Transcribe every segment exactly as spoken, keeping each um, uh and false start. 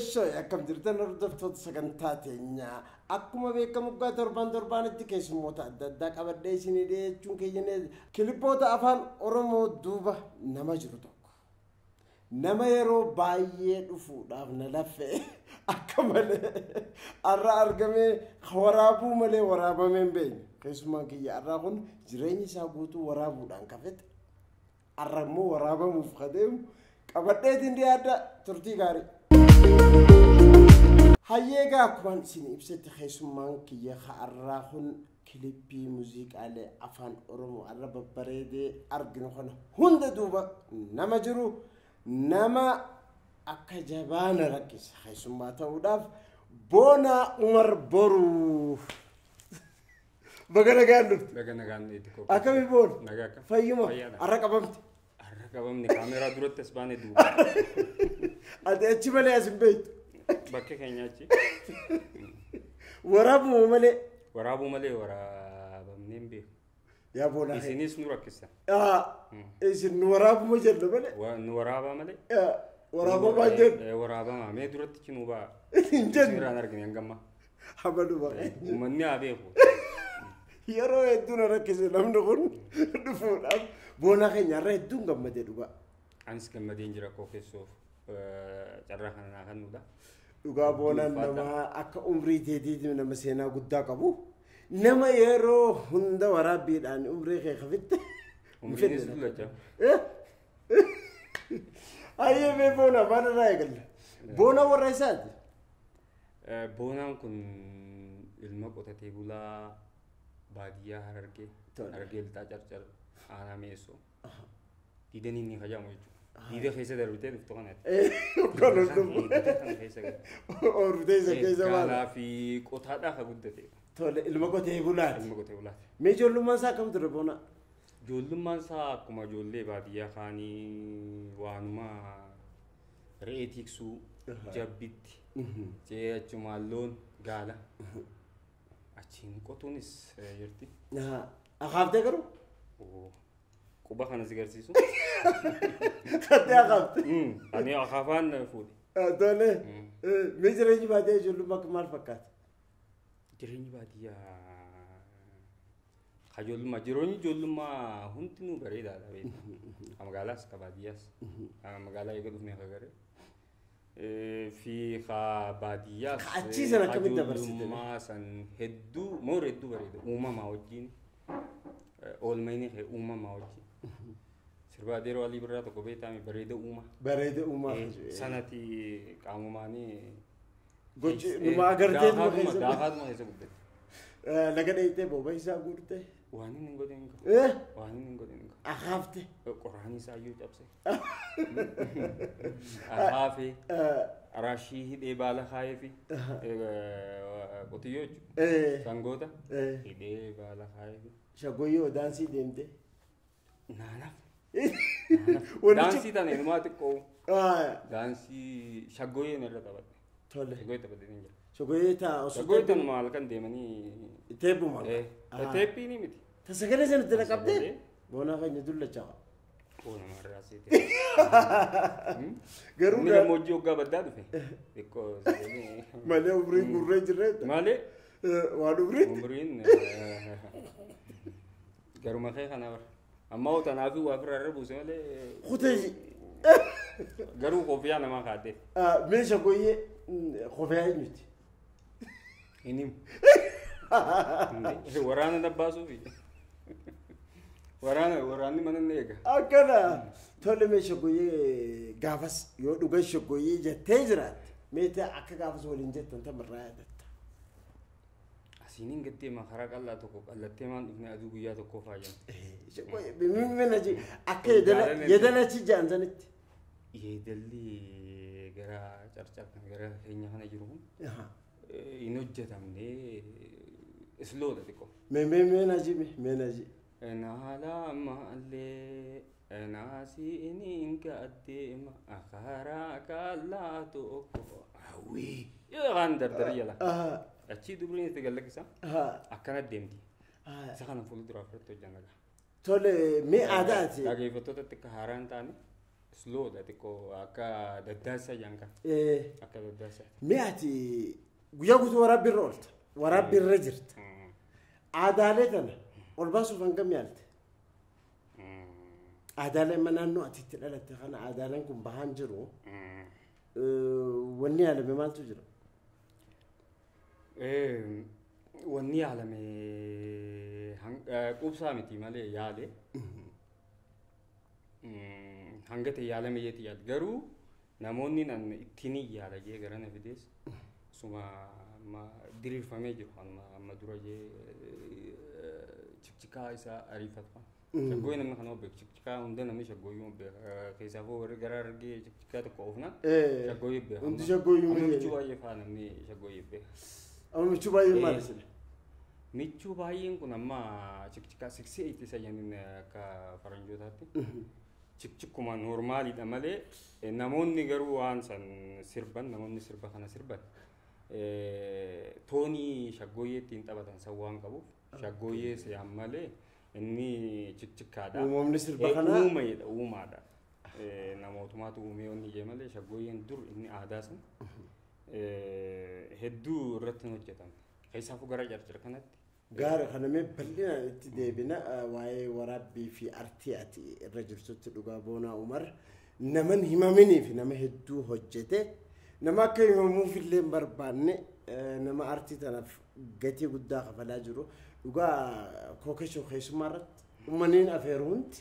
شو يا كم درتنا ردفت سكنتاتينيا أكما بيكم قا تربان تربان التكيس موت عدد داك أبدا يسني ده چون كيجني كليبوت أفان أورمو دوبا نماجرتو نما يرو باية دفود أفنى لفه أكمل أرى أرجمي خوارابو ملء ورابا من بين كيسما كي أراكون جريني سابوتو ورابو دان كفت أرمو ورابا مفخدم كبرت دي هذا ترتي غاري هيجا كمان سيني بست كيسما كي أراكون كليبي موسيقى على أفان أورمو أربا بريدي أرجنو خنا هند دوبا نماجرو نما أكجبان ركيس خيسوم توداف بونا عمر برو بغنا غاندو بغنا غاندو تكو أكمل بون نغاكا فيما أركبمت أركبمني كاميرا دورت تسباني دو أدي أتشمل يا زبيت بكي كينياتي ورابو ملي ورابو ملي ورابو منين بي يا بونا إسنيس نوركيسا آه إيش نورابو مجد ملي ونورابا ملي ورابو مجد ورابا ما مي دورت كينوبا إنجن سيران أرجعني أنجما حمدو بقى ومني أبيه يارو يدونا ركيس لم نقول دفون أب بونا خيني راه يدون قم مدير بقى أنس كم مدين جرا كوكيسو جرا خنا ناخذ نودا دوغا بونا نما أك عمري تيجي من مسينا قدا كابو نما يارو هندا ورابي دان عمري خي خفت عمري نسول لجا أيه بي بونا بانا رايقل بونا ورئيسات بونا كن المقطع تيبولا بادية هرقي هرقي لتاجر أنا ميسو تيدني إني خجام ويجو تيدا خيسة دربتة دفتوانات كلو دم اور بديسة كيسة مالا كلا في قطعة دا خبودتة تولى المقطع تيبولات المقطع تيبولات مي جولو ما ساكم تربونا جولو ما سا كما جولة بادية خاني وانما رئيتيكسو جابيت جاء جمالون قالا أشين كوتونيس يرتي ها أخاف تكرو كوبا خنا سيجارسيسو خدي أخاف أنا أخافان فودي تولى ميجريني بعدين جولو ما كمال فكات جريني بعديا خجول ما جروني جولو ما هنتنو بريدا لا بيت أما قالاس كبادياس أما قالا يقولون مي خجري في خبادياس أشيز أنا كم تبرسيد ما سن هدو مور هدو بريدا أوما ما وجين أول ما ينه أوما ما وجين سربا ديرو علي برا تو كوبي تامي بريدا أوما بريدا أوما سنتي كامو ماني قلت نما أقرتين ما خيسة داخل ما خيسة بدي لكن إيته بوبا يسا قرته واني نقولين إيه واني نقولين أخافته قراني سايو جابسه أخافي راشي هدي بالا خايفي قطيوج سانغوتا هدي بالا خايفي شقويو دانسي ديمته نانا دانسي تاني ما تكو دانسي شقوي نرى تبعت تولى شقوي تبعت نيجا شقوي تا شقوي تان مال كان ديماني تيبو مال تيبي ني متي تسكري سنة تلقبته بونا خي ندل لجوا بونا مرة سيتي غيرو ميلا موجو كا بدأ دفع إكو ماله عمري غوري جريت ماله وادو بريت عمرين غيرو ما خي خنا بر أما هو تنافي وافر الربو سمله خوتي غيرو كوفيا نما خاطر آه مين شقوي خوفيا يمت إنيم ورانا نباسو في ورانا ورانا من النيجا أكنا تولي مين شقوي غافس يودو غش شقوي جتيجرات ميتا أك غافس ولين جت أنت مرة سينين قدي ما خرج الله تكوك الله تمان ابن أدو بيا تكوك فاجن شقوي بمين من أجي أك يدنا يدنا شيء جانزنت يدلي غرا چرچا غرا هينيا خنا جروم إنوجة تامني سلو ده تكو مين مين مين أجي مين أجي أنا لا ما اللي أنا سيني إنك أديم أخارا كلا توكو أوي يا غاندر دريلا أشي دبرين تقلك سا أكنا ديمتي سخنا فول درافر تو جانا تولي مي عاداتي لكن فتوة تكهاران تاني slow da xiqqoo akka daddaasa janka Eh, akka daddaasa. mi'aati guyyaa guutuu waraabbii irra oolta. Waraabbii irra jirta. Aadaalee kana ol baasuuf hangam yaalte? Aadaaleen mana naannoo ati itti dhalatte kana aadaaleen kun bahaan jiru. Wanni yaalame maaltu jira? Wanni yaalame quubsaa miti malee yaale. Hanga ta'e yaalame yeeti yaad garuu namoonni nan ittiin yaala jee gara na fidees suma diriirfamee jiru amma dura jee cikcikaa isaa ariifata. Shaggooyi namni kana beeku cikcikaa hunda namni shaggooyi beeku keessaafuu warri gara argee cikcikaa tokko oofna shaggooyi beeku. Hundi shaggooyi Amma michuu baay'ee faa namni shaggooyi beeku. Amma michuu baay'ee maal isini? Michuu baay'een kun amma cikcikaa sixty eight isa jennin akka faranjootaatti. Cikcikuma noormaaliidha malee namoonni garuu waan san sirban namoonni sirba kana sirban toonii shaggooyyee ittiin taphatan san waan qabuuf shaggooyyee se'an malee inni cikcikaadha. Uumamni sirba kanaa uumaadha uumaadha. Namootumaatu uumee onni jee malee shaggooyyeen dur inni aadaa san hedduu irratti hojjetame. Keessaafuu gara jarjara kanatti. Gaara kana mee bal'inaan itti deebina waa'ee waraabbii fi artii ati irra jirtutti dhugaa boonaa Umar naman himaminii fi nama hedduu hojjete nama akka himamuuf illee hin barbaanne nama artii tanaaf gatii guddaa kafalaa jiru dhugaa kookeshoo keessumaa irratti uummanniin afeeru hundi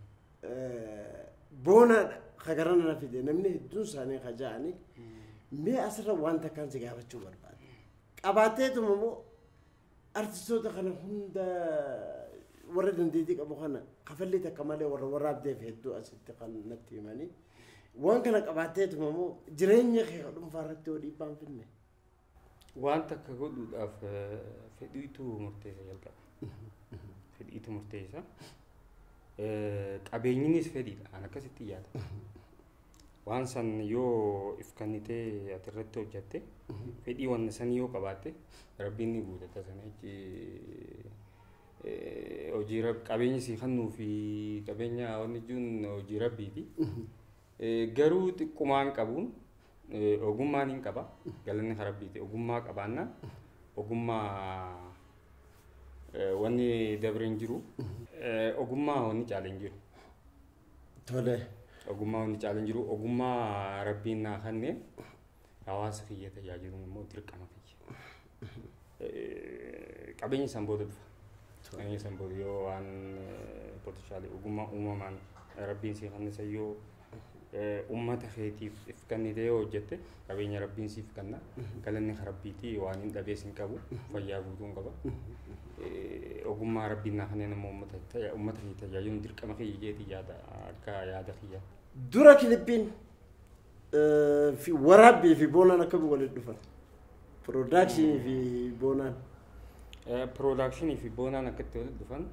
boonaadha kagarana na fide namni hedduun isaanii kaja'anii mee asirra wanta kan si gaafachuu barbaade qabaateetuma moo artistoota kana hunda warra dandeettii qabu kana kafallee takka malee warra waraabdeef hedduu asitti kan natti himanii waan kana qabaatteetuma moo jireenya kee dhuunfaa irratti yoo dhiibbaan finne. Waan takka godhuudhaaf fedhiitu murteessa jalqaba. Fedhiitu murteessa. Qabeenyinis fedhiidha. An akkasitti yaada. Waan san yoo if kannitee ati irratti hojjette fedhii waan san yoo qabaatte rabbiin ni guutata sana jechi hojii rab qabeenyi si kannuu fi qabeenya wanni jechuun hojii rabbiiti. Garuu xiqqummaan qabuun ogummaan hin qaba galanni rabbiiti ogummaa qabaanna ogummaa wanni dabreen jiru ogummaa wanni caaleen jiru. Tole. Ogummaa wanni caaleen jiru ogummaa rabbiin naa kanneen hawaasa kiyya tajaajilu immoo dirqama kiyya. Qabeenyi san booda dhufa. Qabeenyi san booda yoo waan potenshaali ogummaa uumamaan rabbiin si kannisa yoo ummata keetiif if kannitee yoo hojjette qabeenya rabbiin siif kanna galanni rabbiiti waan hin dhabees hin qabu fayyaa guutuu hin qaba. Ogummaa rabbiin naa kanneen immoo ummata ummata kiyya tajaajilu dirqama kiyya jeeti yaada akka yaada kiyya. Dura kilippiin fi waraabbii fi boonaan akkami walitti dhufan? Production fi boonaan. Production fi boonaan akkatti walitti dhufan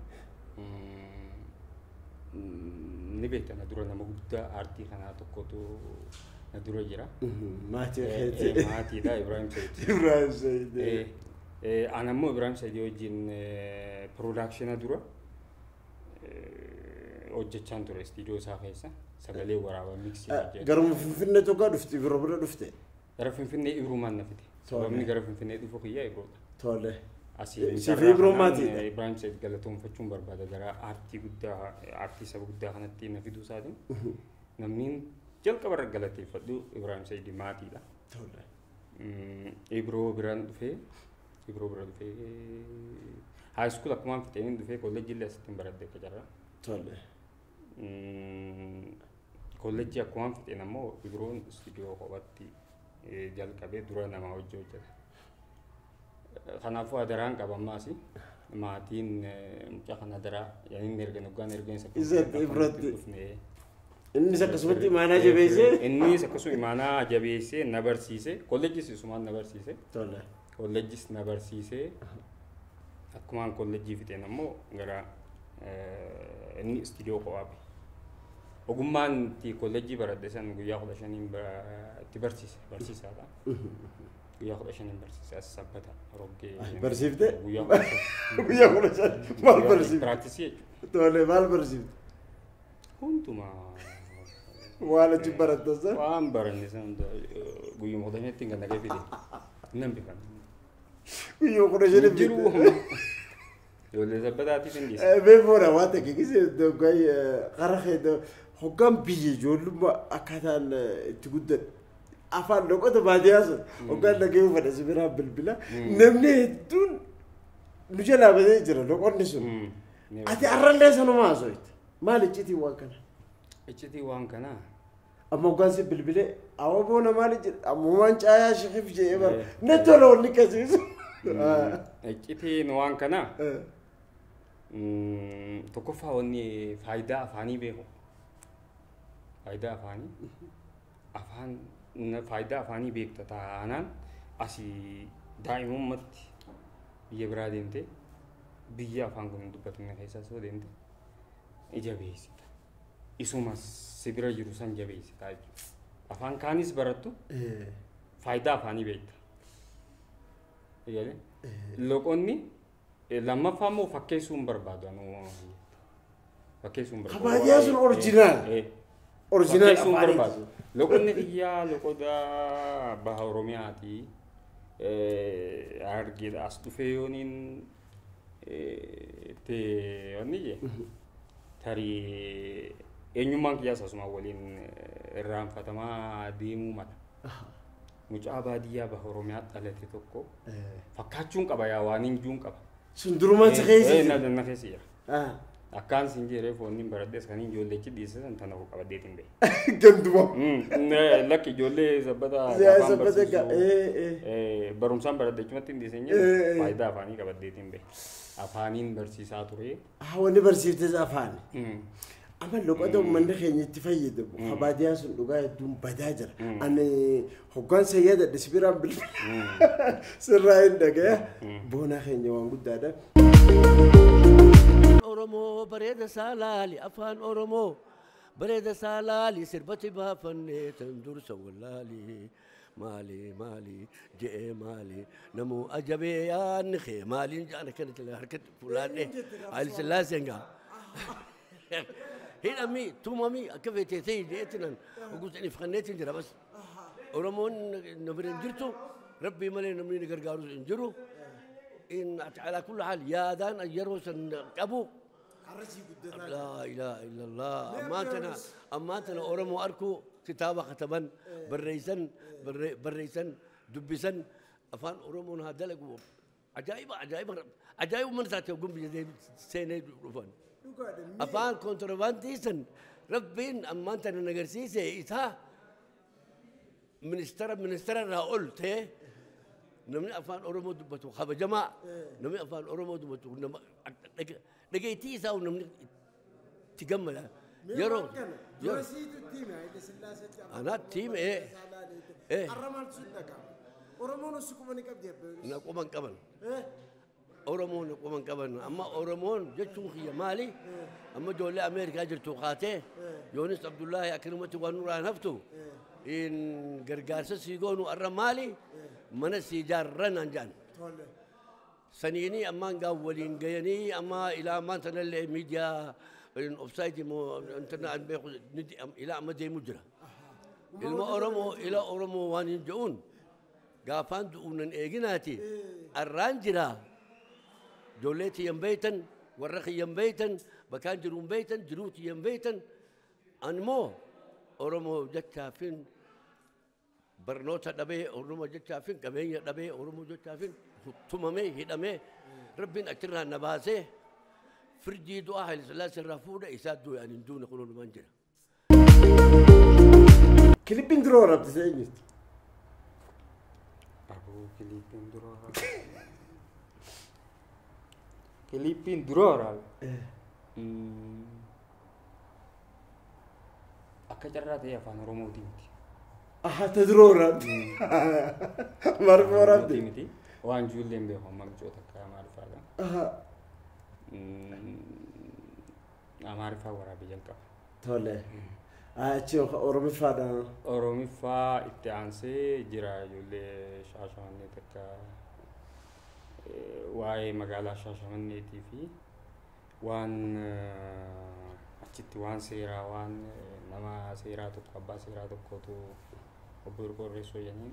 ni beekana dura nama guddaa aartii kanaa tokkotu na dura jira. Maatii keeti. Maatiidha Ibrahim Said. Ibrahim Said. Ana immoo Ibrahim Said wajjin production dura hojjechaan ture studio isaa keessa sagalee waraabaa mixii hojjete. Garuma Finfinnee tokko dhufti Ibro bira dhufte. Gara Finfinnee Ibrumaan na fide. Sababni gara Finfinnee dhufu kiyya Ibroodha. Tole. Asii Siif Ibro maatiidha. Ibrahim Said galatoonfachuun barbaada gara aartii guddaa aartii saba guddaa kanatti na fiduu isaatiin namni jalqaba irra galateeffadhu Ibrahim Said maatiidha. Tole. Ibro biraan dhufee Ibro bira dhufee high school akkumaan fixeen dhufee kolleejjii illee asitti baradhee akka jarra. Tole. Kolleejjii akkumaan fixeen ammoo Ibroon studio kophaatti jalqabee dura nama hojii hojjeta. Kanaafuu adaraan qabammaasi maatiin mucaa kana adaraa yaani erga nuggaan erga isa Ibrotti. Innis akkasumatti imaanaa jabeessee. Innis akkasuma imaanaa jabeessee na barsiisee kolleejjis isumaan na barsiisee. Tole. Kolleejjis na barsiisee akkumaan kolleejjii fixeen ammoo gara inni studio kophaati. Ogummaan itti kolleejjii baradhe san guyyaa kudha shaniin itti barsiise barsiisaadha. Guyyaa kudha shaniin barsiise as sabbata roggee. Barsiifte? Guyyaa kudha shan. Guyyaa kudha shan maal barsiifte? Practice jechuudha. Tole maal barsiifte? Hundumaa ولا جبرت تصل وام برني سند قيوم خدمت تيجي نجيب دي نم بكم ويوم كنا جرب جرو يقول لي زبداتي تندي بيفورا واتك كيسي دو كاي قرخي دو حكام بيجي جول ما أكادان تقول أفان لو كنت بعدي أصلا وقال لك يوم فدا سبيرها بالبلا نمني دون نجلا بدي جرا لو كنت نسون أتي أرن ليس أنا ما أزويت ما لقيتي وانكنا لقيتي وانكنا أما وقال سي بالبلا أو بونا ما لقيت أما ما نجايا شخيف جي إبر نتولو نكازيس لقيتي وانكنا تكفى وني فايدة أفاني بيهو فايدة أفاني أفان فايدة أفاني بيك تتعانان أسي دائما مت بيبرا دينته بيا أفان كن دبتنا خيسا سو دينته إجابة سيتا إسوما سبيرا جروسان جابة سيتا أفان كانيس براتو فايدة أفاني بيك إيجابة لوكوني لما فهموا فكيسون بربادو أنا فكيسون بربادو خباجي أصلا أوريجينال أوريجينال بربادو لو كنا فيها لو كذا بهارومياتي أرجع أستوفيونين تي أنيجي تري إنيومان كيا ساسما ولين رام فتما ديمو مات مجابا ديا بهاروميات على تيتوكو فكاتشون كبايا وانين جون كبا سندروما تخيسي إيه نادر نخيسي آه أكان سنجري فونين بردس كانين جولة كده ديسة أنت نقول كبا ديتين بي جندوما نه لكن جولة زبادة زبادة كا إيه إيه برومسان بردس كم تين ديسة فايدة أفاني كبا ديتين بي أفانين برسي ساتوري هوني برسي تز أفاني أما لو كده من دخل يتفيد خبادي أصلا لو قاعد دوم بداجر أنا حكان سيادة دسبيرام بال سرائن دقة بونا خين جوان قد هذا أورمو بريد سالالي أفان أورمو بريد سالالي سربتي بافن تندور سولالي مالي مالي جئ مالي نمو أجبي يا نخي مالي أنا كانت الحركة فلان على سلاسنجا هنا مي توما مي كيف تيجي جيتنا وقلت إني فخنيت إنجرا بس أورمون نبرين جرتو ربي مالي نمني نقرقارو إنجرو إن على كل حال يا دان أجروس أبو لا إله إلا الله أمانتنا أمانتنا أورمو أركو كتابة ختبا بالريسن بالريسن دبسن أفان أورمو هذا لقوا عجائب عجائب عجائب من ذاته يقوم بجد سنة رفان أفان كونتربانديسن ربين أمانتنا نجرسيسه إتها منستر منستر راول ته نمني أفان أورمو دبتو خب جماعة نمني أفان أورمو دبتو نم دقيتي ساو نمني تجمع يرو يرو أنا تيم إيه إيه أورمو نسكو مني كبدي نقوم من قبل أورمو نقوم من قبل أما أورمو جتوا خي مالي أما دولة أمريكا جتوا خاته يونس عبد الله أكرمته ونور نفتو إن غرغارس سيغونو الرمالي من سيجار رنانجان سنيني أما نقولين جيني أما إلى ما تنال الميديا الأوفسايد مو انتنا ندي إلى أما دي مجرى إلى أورمو إلى أورمو وانين جون قافان دون إيجناتي الرانجرا دولتي ينبيتن ورخي ينبيتن بكان جرون بيتن جروتي ينبيتن أنمو أورمو جتا فين برنوتا دبي أورمو جتا فين كمية دبي أورمو جتا فين ثمامي هدامي ربنا أكترها نباسه فرجي دعاء الثلاث الرافودة إساد يعني دون قولون منجرة كليبين درورة بتسألني أبو كليبين درورة كليبين درورة أكجرات يا فان رومو ديمتي أها تدرورة مرفورة ديمتي وان جولين بهم مجوتك يا معرفة أها معرفة ورا بيجنك تولى أشيو أورمي فادا أورمي فا إتعنسي جرا يولي شاشة نتك واي مقالة شاشة نتي في وان achitti waan seeraa waan nama seeraa tokko abbaa seeraa tokkotu obbo Qorreessoo jedhanii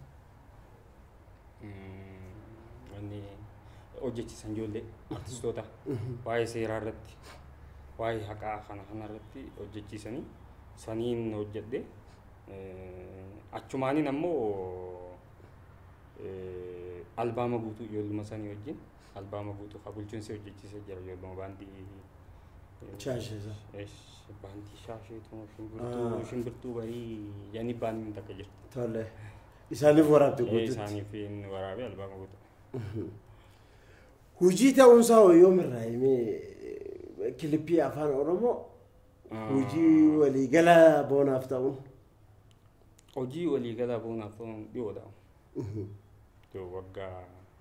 wanni hojjechiisan ijoollee artistoota waa'ee seeraa irratti waa'ee haqaa kana kana irratti hojjechiisanii saniin hojjedhe achumaaniin ammoo albaama guutuu ijoolluma sanii wajjin albaama guutuu ka bulchiinsi hojjechiisee jira ijoolluma baandii shaashisa baandii shaasheetu shimbirtuu shimbirtuu barii yani baandii takka jirti tole isaaniif waraabte guututti isaaniif waraabee albaama guutuu hujii ta'uunsaa yoomirraa himee kilippii afaan oromoo hujii waliigala boonaaf ta'uun hojii waliigala boonaaf ta'uun dhiyoodha yoo waggaa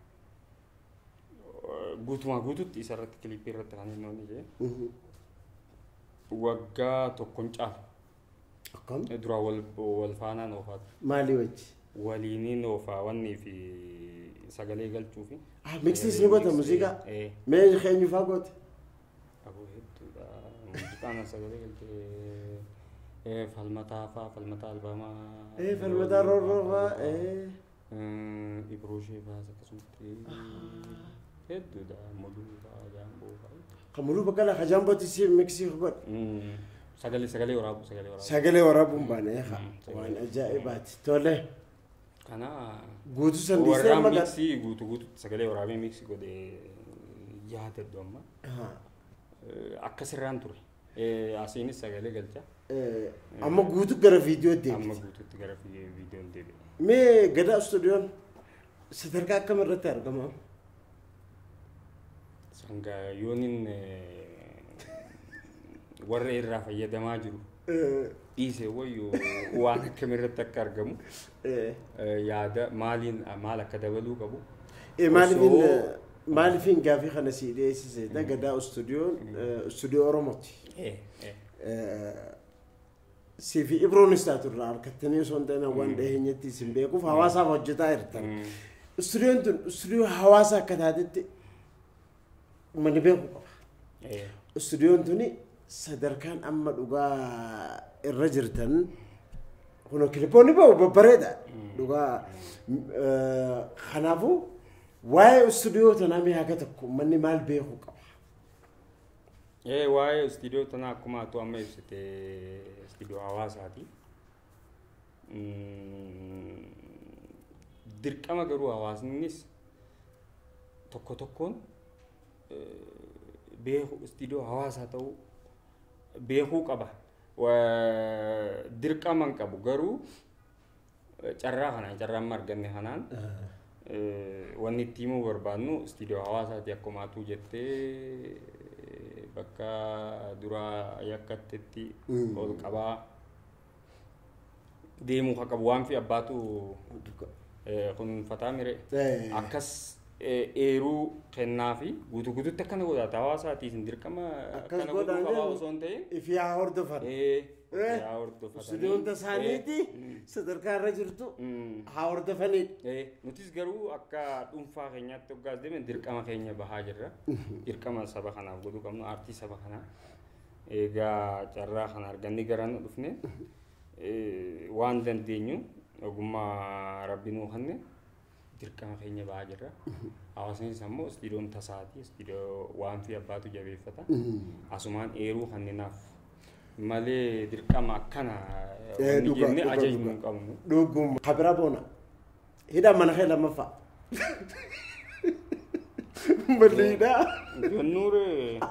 guutumaa guututti isarratti kilippii irratti kan hin oolne jee waggaa tokkon caala akkam dura wal wal faanaan oofaatu maalii wajji waliiniin oofaa wannii fi sagalee galchuu fi ah mixis ni goota muuziqaa mee keenyu faa goote aboo hedduudha muuziqaan sagalee galchee falmataa faa falmataa albaamaa eh falmataa roorroo faa eh ibroshee faa akkasumatti hedduudha moduu faa jaamboo faa kamulu bakala hajambooti si mixi god sagalee sagalee waraabu sagalee waraabu sagalee waraabuun baane ha waan ajaa'ibaati tole kana guutu sandisee warra maga mixi guutu guutu sagalee waraabee mixi godhe yaada domma akka sirraan ture asiinis sagalee galcha amma guutu gara viidiyoo deemte amma guututti gara viidiyoon deebi'e mee gadaa stuudiyoon sadarkaa akkam irratti argama sanga yoonin warra irraa fayyadamaa jiru dhiisee wayyu waan akkamirratti akka argamu yaada maaliin maal akka dabaluu qabu maaliifin maaliifin gaafii kana si dhiyeessise da gadaa stuudiyoon stuudiyoo oromooti si fi ibroonis taaturraa harkattanii osoo hin ta'in waan dhiheenyatti isin beekuuf hawaasaaf hojjetaa jirtan stuudiyoon tun stuudiyoo hawaasa akka taatetti mani beeku qaba stuudiyoon tuni sadarkaan amma dhugaa irra jirtan kuno kilipoonni bahu babbareeda dhugaa kanaafuu waa'ee stuudiyoo tanaa mee haga tokko manni maal beeku qaba ee waa'ee stuudiyoo tanaa akkuma atu amma ibsite stuudiyoo hawaasaati dirqama garuu hawaasnis tokko tokkoon beeku stuudiyoo hawaasaa ta'uu beekuu qaba dirqama hin qabu garuu carraa kanaan carraan marganne kanaan wanni itti himuu barbaadnu stuudiyoo hawaasaati akkuma atuu jettee bakka duraa yakkattetti ol qabaa deemuu haa qabu waan fi abbaatu kun fataa mire akkas eeruu kennaa fi guutuu guutuutti akkana godhata hawaasaati isin dirqama akkana godhuu qabaa osoo hin ta'in ifi haa hordofan haa hordofatan stuudiyoon tasaaniiti sadarkaa irra jirtu haa hordofanii nutis garuu akka dhuunfaa keenyaatti hoggaas deemen dirqama keenya bahaa jirra dirqama saba kanaaf godhuu qabnu aartii saba kanaa egaa carraa kana arganni garaan dhufne waan dandeenyu ogummaa rabbi nuu kenne dirqama keenya bahaa jirra hawaasnis ammoo stuudiyoon tasaati stuudiyoo waan fi abbaatu jabeeffata asumaan eeruu kanneenaaf malee dirqama akkana wanni jenne ajajnu hin qabnu dhuguma kabira boona hidha mana kee lammaffaa maliidha jonnuure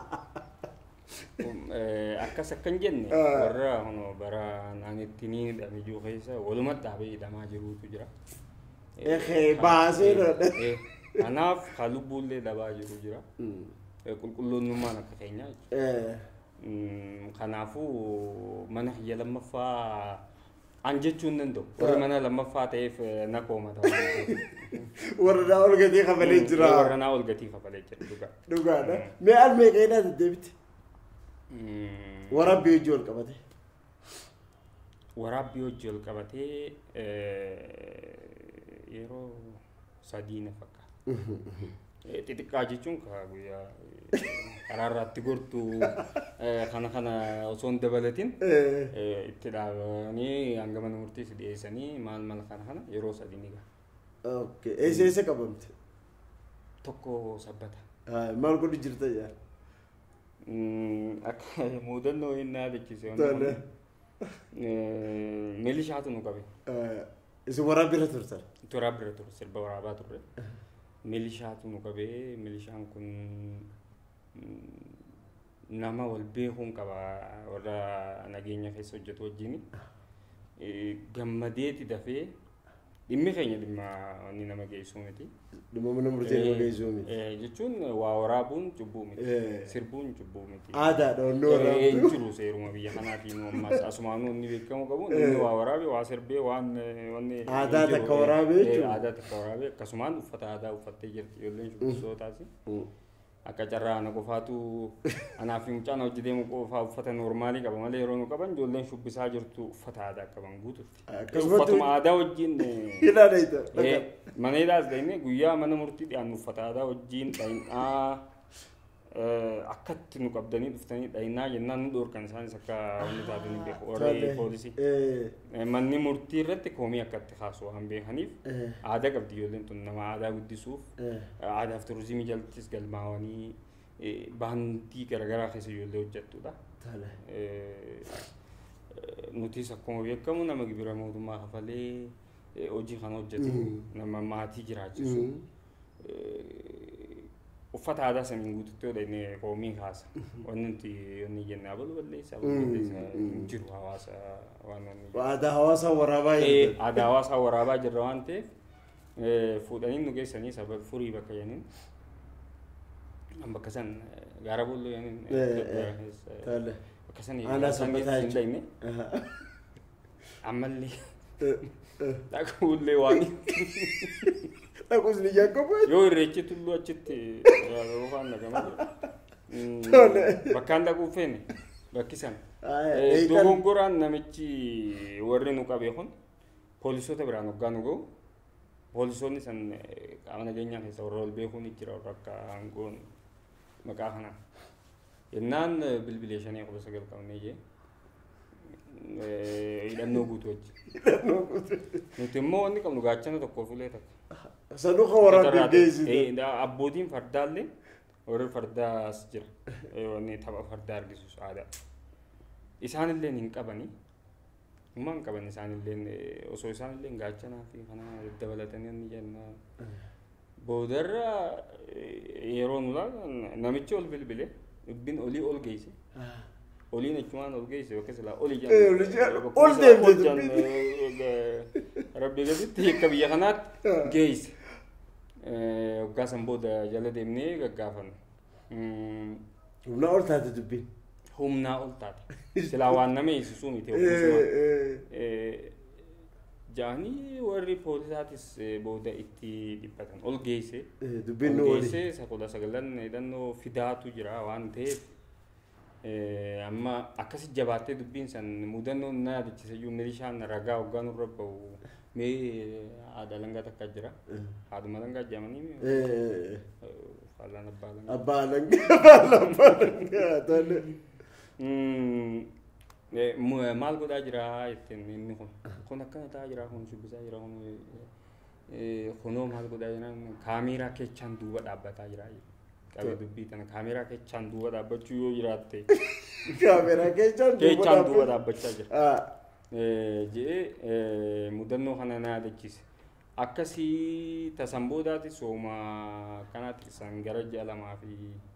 akkas akkan jenne warra hono bara naanitti ni hidhame jiru keessa waluma dhaabee hidhamaa jirutu jira ehe baasee kanaaf ka lubbuullee dhabaa jiru jira qulqulloonnummaan akka keenya kanaafuu mana kiyya lammaffaa an jechuun danda'u warra mana lammaffaa ta'eef na koomata warra naa ol gatii kafalee jira warra naa ol gatii kafalee jira dhugaa dhugaadha mee al meeqeedhaa deddeebite waraabbii hojii ol qabate waraabbii hojii ol qabatee yeroo sadii na fakkaata xixiqqaa jechuun guyyaa karaarraatti gortu kana kana osoo hin dabalatin itti dhaabanii hanga mana murtiis dhiyeessanii maal maal kana kana yeroo sadii ni gaha. Okay. Eessa eessa qabamte? Tokko sabbata. Maal godhu jirta yaa? Akka mudannoo hin naadachise. Milishaatu nu qabe. Isin waraabbiirra turtan? Waraabbiirra turre sirba waraabaa turre. Milishaatu nu qabe. Milishaan kun nama wal beekuun qaba warra nageenya keessa hojjetu wajjin. Gammadeeti dafee dhimmi keenya dhimma inni nama geessuu miti. Dhimma mana murtee nama geessuu miti. Jechuun waa waraabuun cubbuu miti. Sirbuun cubbuu miti. Aadaadha onnoo waraabuu. Hin jiru seeruma biyya kanaatiin ammas asumaanuu inni beekamu qabu inni waa waraabee waa sirbee waan wanni. Aadaa takka waraabee jechuudha. Aadaa takka waraabee akkasumaan uffata aadaa uffattee jirti ijoolleen shubbisootaasi. Akka carraa ana qofaatu anaaf hin mucaan hojii deemu qofaa uffata normaalii qaba malee yeroo nu qaban ijoolleen shubbisaa jirtu uffata aadaa qaban guututti. Uffatuma aadaa wajjin ilaaleeta. Mana hidhaas dhayne guyyaa mana murtii dhiyaannu uffata aadaa wajjin dhaynaa akkatti nu qabdanii dhuftanii dhaynaa jennaan nu dhoorkan isaanis akka wanni taatanii beeku warri poolisii. Manni murtii irratti koomii akkatti kaasu waan beekaniif aadaa qabdi ijoolleen tun nama aadaa guddisuuf aadaaf turizimii jalатtis galmaawanii baandii garaagaraa keessa ijoollee hojjettudha. Nutis akkuma beekamu nama gibira mootummaa kafalee hojii kana hojjetu nama maatii jiraachisu. Uffata aadaa saniin guututti hodhanii koomii kaasa. Wanni nuti wanni jennaa balu balleessaa balleessaa jiru hawaasa waan wanni. Aadaa hawaasaa waraabaa jirra. Aadaa hawaasaa waraabaa jirra waan ta'eef fuudhanii nu geessanii sababa furii bakka janiin bakka san gaara bolloo janiin bakka san hin dhayne ammallee dhaquullee waan Aku sini jago pun. Yo irreechi tullu achitti yeroo waan nagamu. Bakkaan dhaquu feene bakkisan. Dogongoraan namichi warri nu qabe kun poolisoota biraan hoggaa nu ga'u. Poolisoonni san qaama nageenyaa keessa warra ol beekuun jira warra akka aangoon maqaa kanaan. Yennaan bilbilee shanii kudha sagal qabnee jee. Hidhannoo guutuu wajjin. Nuti immoo wanni qabnu gaachana tokko fuulee takka. Sanuka waraabbii geessisa. Abbootiin fardaallee warri fardaas jira. Wanni tapha fardaa argisiisu aadaa. Isaanillee hin qabanii. Humna hin qaban isaanillee osoo isaanillee gaachanaa fi kana dabalatanii inni jennaan. Boodarra yeroo nulaa namichi ol bilbilee dubbin olii ol geesse. Oliin achumaan ol geesse bakka silaa oli jedhan. Ol deemte dubbiin. Rabbi gaditti akka biyya kanaatti geesse. Hoggaasan booda jala deemnee gaggaafanne. Humnaa ol taate dubbiin. Humnaa ol taate. Silaa waan nama eessisuu miti. Jaanii warri poolisaatis booda itti dhiphatan. Ol geesse. Dubbiin nu oli. Ol geesse sakola sagalan hidhannoo fidaatu jira waan ta'eef. Amma akkasi jabaattee dubbiin san mudannoo na yaadachiisa iyyuu milishaan ragaa hoggaa nurra bahu mee aadaa langaa takka jira. Haaduma langaa jedhamanii faallaan abbaa langaa. Abbaa langaa faallaan abbaa langaa tole. Maal godhaa jira jetteen inni kun kun akkana ta'aa jira kun shubbisaa jira kun kunoo maal godhaa jira kaameeraa keechaan duuba dhaabbataa jira. Qabe dubbii tana kaameeraa keechaan duuba dhaabbachuu yoo jiraatte. Kaameeraa keechaan duuba dhaabbachaa jira. Jee mudannoo kana na yaadachiise. Akkasii tasan boodaati sooma kanaatti isaan gara ji'a lamaa fi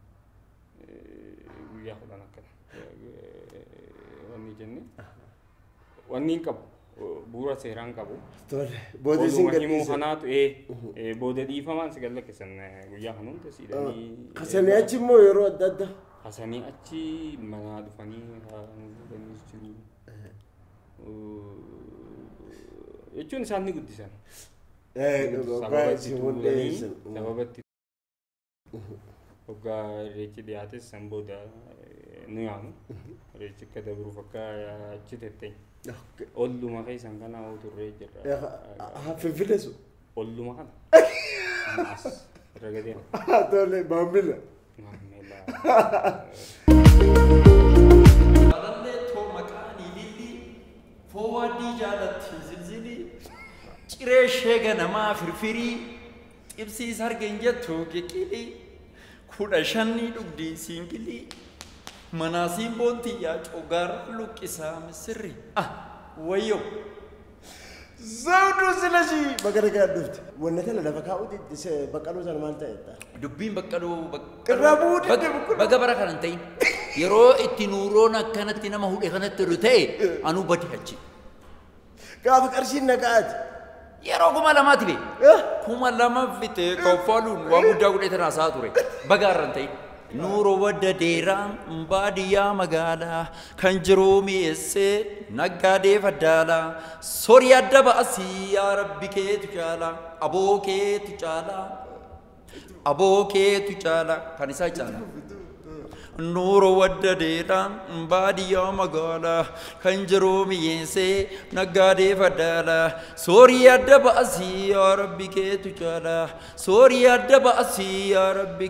guyyaa kudhan akkana. Wanni jenne wanni hin qabu. Bu'uura seeraan qabu. Tole. Booda isin gadhiise. Kanaatu ee booda dhiifamaan si galla keessan guyyaa kan hundi siidhanii. Kasanii achi immoo yeroo adda adda. Kasanii achi manaa dhufanii haadhanii jiru. Jechuun isaan ni guddisan. Sababatti hoggaa irreechi dhiyaates san booda nu yaanu. Irreechi akka dabruuf akka achi tetteenya. Olluma keessan kana turree jirra. Finfinnee sun. Olluma kana. رقدين تولي بامبلا فوادي جالت زلزلي كريشة جنما فرفري إبسي سر جنجتو كيلي كودا شني لقدي سينكلي مناسيم بونتي يا جوغار لوك إسام سري آه ويو زودو سلاشي بقرا كادفت ونتلا لفكاو دي بقالو زمان مالتا يتا دبين بقالو كرابو دي بقى برا كانتين يرو اتنورون كانت نما هو كانت رتاي انو بدي حجي كاف قرشين نقات يرو كما لما تبي كما لما فيت كفالون وابدا غدي تناساتوري بقى رنتين نور ود ديران باديا مغالا كنجرومي اسي نغادي فدالا سوريا دباسي يا ربي كي تجالا ابو كي تجالا ابو كي تجالا كنيسا تجالا نور ود ديران باديا مغالا كنجرومي اسي نغادي فدالا سوريا دباسي يا ربي كي تجالا سوريا دباسي يا ربي